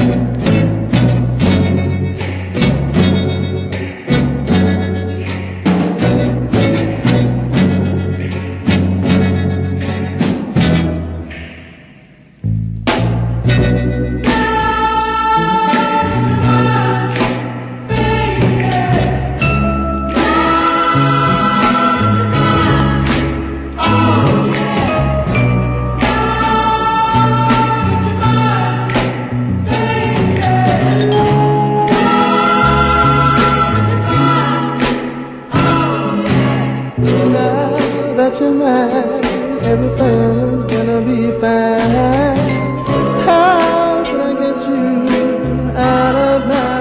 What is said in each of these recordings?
That you're mine, everything's gonna be fine. How can I get you out of my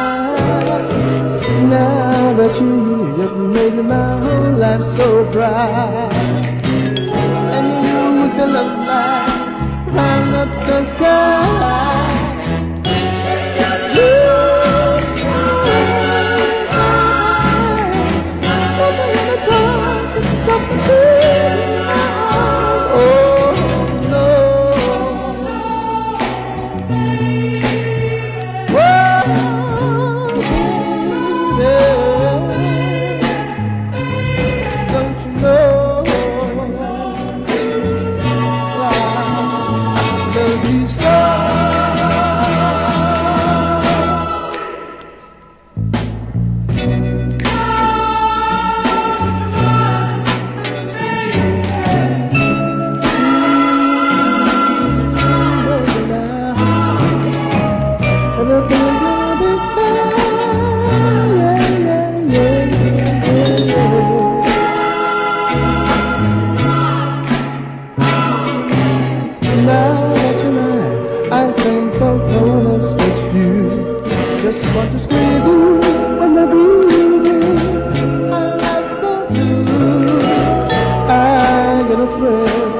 mind? Now that you're here, you've made my whole life so bright. And you with the love light round up the sky. I think of no one else but you. Just want to squeeze you when they're breathing. My life's so blue. I get a thrill